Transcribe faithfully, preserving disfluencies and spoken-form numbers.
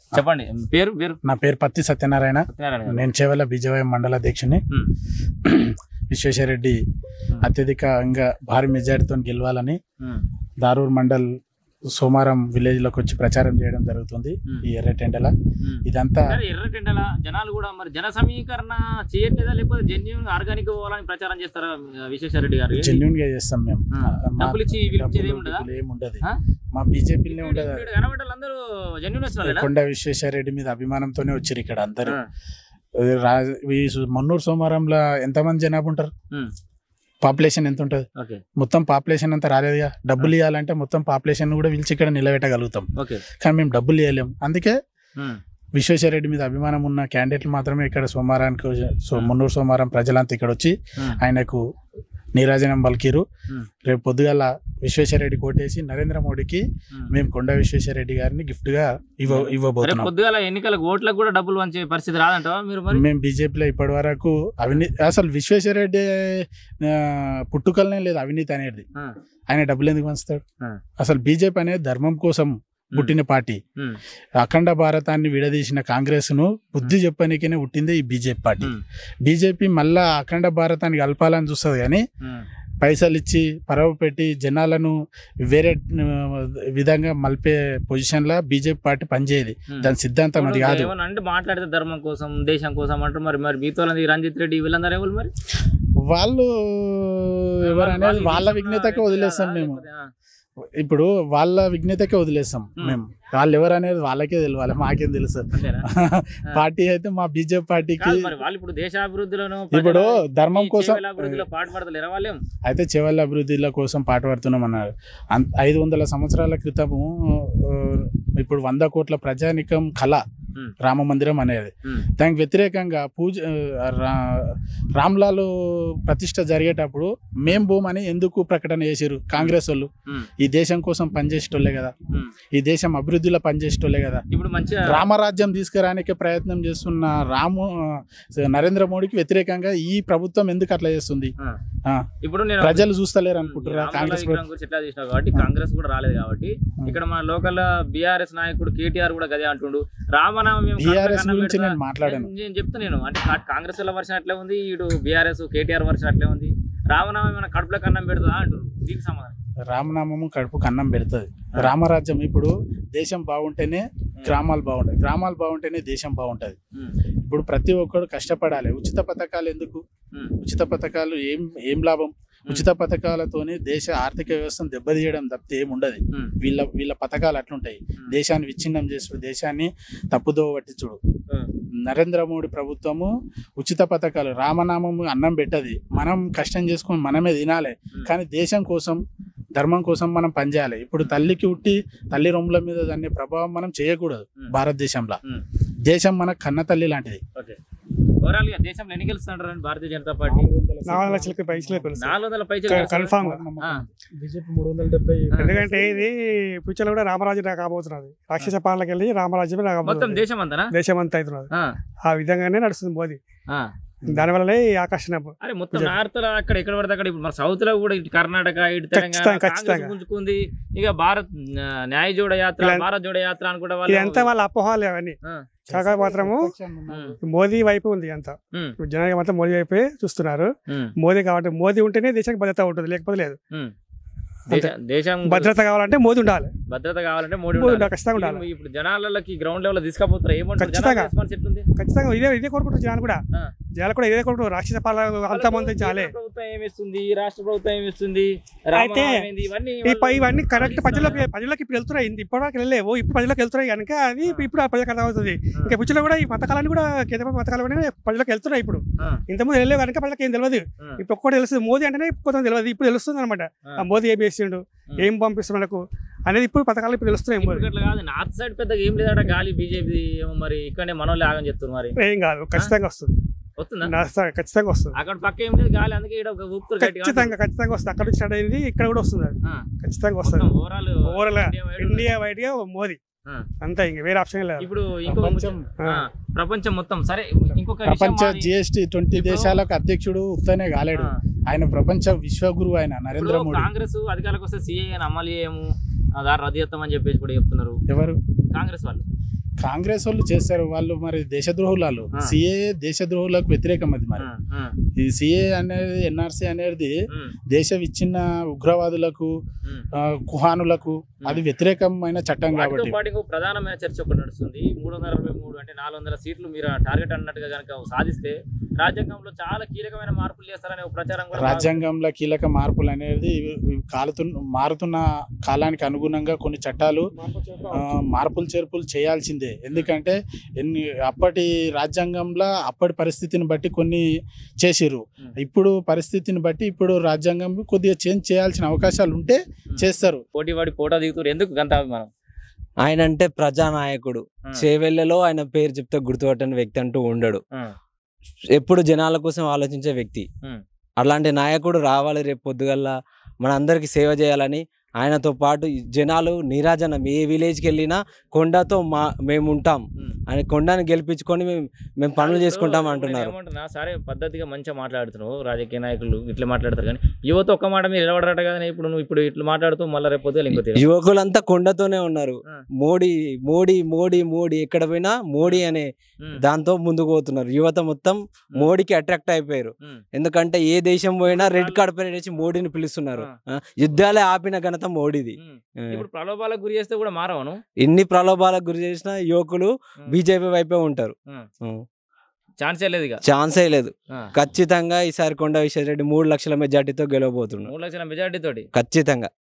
చెప్పండి పేరు పేరు నా పేరు పత్తి సత్యనారాయణ. నేను చేవెళ్ళ బీజేవై మండల అధ్యక్షుని. విశ్వేశ్వరరెడ్డి అత్యధికంగా భారీ మెజార్టీతో గెలవాలని దారూర్ మండల్ సోమారం విలేజ్ లోకి వచ్చి ప్రచారం చేయడం జరుగుతుంది. ఈ ఎర్రటెండల ఇదంతా ఎర్రటెండల జనాలు కూడా మరి జన సమీకరణ చేయట్లేదా, లేకపోతే జెన్యూన్ ఆర్గానిక్ పోవాలని ప్రచారం చేస్తారా విశ్వేశ్వరరెడ్డి గారు? జెన్యూన్ గా చేస్తాం మేము. ఏముండదు మా బీజేపీలో ఉండదు. కొండ విశ్వేశ్వరరెడ్డి మీద అభిమానంతోనే వచ్చారు ఇక్కడ అందరూ. మన్నూరు సోమారంలో ఎంతమంది జనాభా ఉంటారు? పాపులేషన్ ఎంత ఉంటుంది? మొత్తం పాపులేషన్ అంతా రాలేదుగా. డబ్బులు ఇవ్వాలంటే మొత్తం పాపులేషన్ కూడా పిలిచి ఇక్కడ నిలబెట్టగలుగుతాం, కానీ మేము డబ్బులు ఇవ్వలేము. అందుకే విశ్వేశ్వరరెడ్డి మీద అభిమానం ఉన్న క్యాండిడేట్లు మాత్రమే ఇక్కడ సోమారానికి సో మున్నూరు సోమారం ప్రజలంతా ఇక్కడ వచ్చి ఆయనకు నీరాజనం పలికిరు. రేపు పొద్దుగల విశ్వేశ్వరరెడ్డి కోటేసి నరేంద్ర మోడీకి మేము కొండ విశ్వేశ్వరరెడ్డి గారిని గిఫ్ట్ గా ఇవ్వ ఇవ్వబోతున్నాం. పొద్దుగల ఎన్నికల ఓట్లకు కూడా డబ్బులు వంచే పరిస్థితి రాదంటావా మీరు? మేము బీజేపీలో ఇప్పటి వరకు అవినీతి, అసలు విశ్వేశ్వరరెడ్డి పుట్టుకలనే లేదు అవినీతి అనేది. ఆయన డబ్బులు ఎందుకు వంచుతాడు? అసలు బీజేపీ అనేది ధర్మం కోసం పుట్టిన పార్టీ. అఖండ భారతాన్ని విడదీసిన కాంగ్రెస్ ను బుద్ధి చెప్పడానికే పుట్టిందే ఈ బీజేపీ పార్టీ. బీజేపీ మళ్ళా అఖండ భారతాన్ని కలపాలని చూస్తుంది, కానీ పైసలు ఇచ్చి పరవ పెట్టి జనాలను వేరే విధంగా మలిపే పొజిషన్ లా బీజేపీ పార్టీ పనిచేయదు. దాని సిద్ధాంతం అది కాదు. అంటే మాట్లాడితే ధర్మం కోసం దేశం కోసం అంటారు. మరి మరి మీతో రంజిత్ రెడ్డి వీళ్ళందరూ ఎవరు? మరి వాళ్ళు ఎవరు అనేది వాళ్ళ విజ్ఞతకే వదిలేస్తాం మేము. ఇప్పుడు వాళ్ళ విజ్ఞతకే వదిలేస్తాం మేము. వాళ్ళు ఎవరు అనేది వాళ్ళకే తెలియాలి, మాకేం తెలుసు. పార్టీ అయితే మా బీజేపీ పార్టీకి ఇప్పుడు ధర్మం కోసం అయితే చెవెళ్ళ అభివృద్ధిల కోసం పాటుపడుతున్నాం అన్నారు. ఐదు వందల సంవత్సరాల క్రితము ఇప్పుడు వంద కోట్ల ప్రజానికం కళ రామ మందిరం అనేది. దానికి వ్యతిరేకంగా పూజ రామ్లాల్ ప్రతిష్ట జరిగేటప్పుడు మేం భూమని ఎందుకు ప్రకటన చేశారు కాంగ్రెస్ వాళ్ళు? ఈ దేశం కోసం పనిచేసేటోళ్ళే కదా, ఈ దేశం అభివృద్ధిలో పనిచేసేటోళ్ళే కదా. ఇప్పుడు మంచి రామరాజ్యం తీసుకురానికే ప్రయత్నం చేస్తున్న రాము నరేంద్ర మోడీకి వ్యతిరేకంగా ఈ ప్రభుత్వం ఎందుకు అట్లా చేస్తుంది? ఇప్పుడు ప్రజలు చూస్తలేరు అనుకుంటారా? కాంగ్రెస్ కాబట్టి కాంగ్రెస్ కూడా రాలేదు కాబట్టి ఇక్కడ మన లోకల్ బీఆర్ఎస్ నాయకుడు కేటీఆర్ కూడా గదే అంటుండు. రామనామం బీఆర్ఎస్ గురించి నేను మాట్లాడాను. నేను చెప్తా నేను అంటే కాంగ్రెస్ వాళ్ళ వర్షన్ అట్లే ఉంది, ఇటు బీఆర్ఎస్ కేటీఆర్ వర్షన్ అట్లే ఉంది. రామనామం ఏమైనా కడుపులో కన్నం పెడుతుందా అంటారు. దీనికి సమాధానం రామనామము కడుపు కన్నం పెడుతుంది. రామరాజ్యం ఇప్పుడు దేశం బాగుంటేనే గ్రామాలు బాగుంటాయి, గ్రామాలు బాగుంటేనే దేశం బాగుంటది. ఇప్పుడు ప్రతి ఒక్కరు కష్టపడాలి. ఉచిత పథకాలు ఎందుకు? ఉచిత పథకాలు ఏం ఏం లాభం? ఉచిత పథకాలతోనే దేశ ఆర్థిక వ్యవస్థను దెబ్బతీయడం తప్పితే ఏముండదు. వీళ్ళ వీళ్ళ పథకాలు అట్లుంటాయి. దేశాన్ని విచ్ఛిన్నం చేసి దేశాన్ని తప్పుదోవ పట్టించుడు. నరేంద్ర మోడీ ప్రభుత్వము ఉచిత పథకాలు రామనామము అన్నం పెట్టది. మనం కష్టం చేసుకొని మనమే తినాలి, కానీ దేశం కోసం ధర్మం కోసం మనం పనిచేయాలి. ఇప్పుడు తల్లికి ఉట్టి తల్లి రొమ్ముల మీద దాన్ని ప్రభావం మనం చేయకూడదు. భారతదేశంలో దేశం మన కన్న తల్లి లాంటిది. దేశంలో ఎన్ని గెలుస్తున్నారు భారతీయ జనతా పార్టీ? నాలుగు లక్షలకి పైసలే నాలుగు వందల పైసలు కన్ఫామ్. బీజేపీ మూడు వందల డెబ్బై. ఎందుకంటే ఇది ఫ్యూచర్ లో కూడా రామరాజ్యం కాబోతున్నది. రాక్షస పాలనకి వెళ్ళి రామరాజ్యం మొత్తం దేశం అంతా దేశం అంతా అవుతున్నది. ఆ విధంగానే నడుస్తుంది మోదీ. దాని వల్లనే ఆకర్షణ. అరే మొత్తం నార్త్ లో అక్కడ ఎక్కడ పడితే అక్కడ ఇప్పుడు మన సౌత్ లో కూడా ఇటు కర్ణాటక ఇటు తెలంగాణ పుంజుకుంది. ఇక భారత్ న్యాయ జోడ యాత్ర, భారత్ జోడ యాత్ర అనుకుంటే ఎంత వాళ్ళ అపోహాలు అవన్నీ. కాగా మాత్రము మోదీ వైపు ఉంది అంతా. జనాలు మాత్రం మోదీ వైపే చూస్తున్నారు. మోదీ కాబట్టి మోదీ ఉంటేనే దేశానికి భద్రత ఉంటుంది, లేకపోతే లేదు. దేశం భద్రత కావాలంటే మోదీ ఉండాలి. భద్రత కావాలంటే మోడీ ఖచ్చితంగా ఉండాలి. ఇప్పుడు జనాలకి గ్రౌండ్ లెవెల్ తీసుకపోతారు. ఖచ్చితంగా ఖచ్చితంగా ఇదే ఇదే కోరుకుంటారు జనాలు కూడా. జనాలు కూడా ఇదే కోరుకుంటారు. రాక్షస పాలన అంతా మంది చాలే. ప్రభుత్వం ఏమిస్తుంది, రాష్ట్ర ప్రభుత్వం ఏమిస్తుంది, అయితే ఇవన్నీ కరెక్ట్ ప్రజలకు ప్రజలకు ఇప్పుడు వెళ్తున్నాయి. ఇప్పటివరకు వెళ్ళలేవు, ఇప్పుడు ప్రజలకు వెళ్తున్నాయి కనుక అది ఇప్పుడు ప్రజలకు అర్థమవుతుంది. ఇంకా ఫ్యూచర్లో కూడా ఈ పథకాలన్నీ కూడా కేంద్ర పథకాలు ప్రజలకు వెళ్తున్నాయి. ఇప్పుడు ఇంతకుముందు వెళ్ళలేవు కనుక ప్రజలకు ఏం తెలియదు. ఇప్పుడు ఒక్కటి తెలుస్తుంది. మోదీ అంటేనే కొంత తెలియదు, ఇప్పుడు తెలుస్తుంది అనమాట. ఆ మోదీ ఏం చేసిండు, ఏం పంపిస్తున్నాడు అనేది ఇప్పుడు పథకాలు ఇప్పుడు తెలుస్తున్నాయి. నార్త్ సైడ్ పెద్దగా ఏం లేదట గాలి బీజేపీ ఏమో. మరి ఇక్కడనే మనోళ్ళు ఆగని చెప్తున్నారు. మరి ఏం కాదు, ఖచ్చితంగా వస్తుంది. ఖచ్చితంగా వస్తుంది. అక్కడ పక్క ఏం లేదు గాలి, అందుకే ఖచ్చితంగా ఖచ్చితంగా వస్తుంది. అక్కడ స్టార్ట్ అయింది, ఇక్కడ కూడా వస్తుంది. అది ఖచ్చితంగా వస్తుంది. ఓవరాల్ ఓవరాల్ ఇండియా వైడ్ గా మోదీ అంతా, ఇంక వేరే ఆప్షన్ లేదు. ఇప్పుడు ఇంకో ప్రపంచం మొత్తం సరే. ఇంకొక ప్రపంచ జిఎస్టీ ట్వంటీ దేశాలకు అధ్యక్షుడు ఉత్తనే కాలేడు. ఆయన ప్రపంచ విశ్వగురు ఆయన నరేంద్ర మోడీ. కాంగ్రెస్ అధికారులకు వస్తే సిఏ అమలు చేయము, దాన్ని రద్దు చేస్తామని చెప్పేసి కూడా చెప్తున్నారు. ఎవరు? కాంగ్రెస్ వాళ్ళు. కాంగ్రెస్ వాళ్ళు చేస్తారు, వాళ్ళు మరి దేశద్రోహులు. సిఏ దేశద్రోహులకు వ్యతిరేకం అది. మరి ఈ సిఏ అనేది ఎన్ఆర్సీ అనేది దేశం ఇచ్చిన ఉగ్రవాదులకు కుహానులకు అది వ్యతిరేకమైన చట్టం కాబట్టి. ప్రధానమైన చర్చ ఒకటి నడుస్తుంది. మూడు వందల అరవై మూడు అంటే నాలుగు వందల సీట్లు మీరు టార్గెట్ అన్నట్టుగా కనుక సాధిస్తే రాజ్యాంగంలో చాలా కీలకమైన మార్పులు చేస్తారనే ప్రచారం. రాజ్యాంగంలో కీలక మార్పులు అనేది కాలుతు మారుతున్న కాలానికి అనుగుణంగా కొన్ని చట్టాలు మార్పులు చేర్పులు చేయాల్సిందే. ఎందుకంటే ఎన్ని అప్పటి రాజ్యాంగంలో అప్పటి పరిస్థితిని బట్టి కొన్ని చేసిర్రు. ఇప్పుడు పరిస్థితిని బట్టి ఇప్పుడు రాజ్యాంగం కొద్దిగా చేంజ్ చేయాల్సిన అవకాశాలు ఉంటే చేస్తారు. పోటీ వాడి పోటా దిగుతారు. ఎందుకు గంత అభిమానం? ఆయన అంటే ప్రజానాయకుడు. చేవెళ్లలో ఆయన పేరు చెప్తే గుర్తుపట్టని వ్యక్తి అంటూ ఉండడు. ఎప్పుడు జనాల కోసం ఆలోచించే వ్యక్తి. అలాంటి నాయకుడు రావాలి రేపు పొద్దుగల్లా మన అందరికి సేవ చేయాలని. ఆయనతో పాటు జనాలు నీరాజనం ఏ విలేజ్కి వెళ్ళినా కొండతో మా మేము ఉంటాం అని కొండని గెలిపించుకొని మేము మేము పనులు చేసుకుంటాం అంటున్నారు. సరే పద్ధతిగా మంచిగా మాట్లాడుతున్నావు, రాజకీయ నాయకులు ఇట్లా మాట్లాడతారు, కానీ యువత ఒక్క మాట మీరు నిలబడరట కదా. ఇప్పుడు నువ్వు ఇప్పుడు ఇట్లా మాట్లాడుతూ మళ్ళీ రేపు పొద్దుగా ఇంకో యువకులంతా కొండతోనే ఉన్నారు. మోడీ మోడీ మోడీ మోడీ ఎక్కడ పోయినా మోడీ అనే దాంతో ముందుకు పోతున్నారు. యువత మొత్తం మోడీకి అట్రాక్ట్ అయిపోయారు. ఎందుకంటే ఏ దేశం పోయినా రెడ్ కార్డ్ పైన వేసి మోడీని పిలుస్తున్నారు. యుద్ధాలే ఆపిన ఘనత మోడీది. ఇప్పుడు ప్రలోభాలకు గురి చేస్తే కూడా మారవను. ఎన్ని ప్రలోభాలకు గురి చేసినా యువకులు బీజేపీ వైపే ఉంటారు. ఛాన్సే లేదు, ఛాన్సే లేదు. ఖచ్చితంగా ఈసారి కొండ విశ్వేశ్వరరెడ్డి మూడు లక్షల మెజార్టీతో గెలవబోతున్నాడు. మూడు లక్షల మెజార్టీ తోటి ఖచ్చితంగా.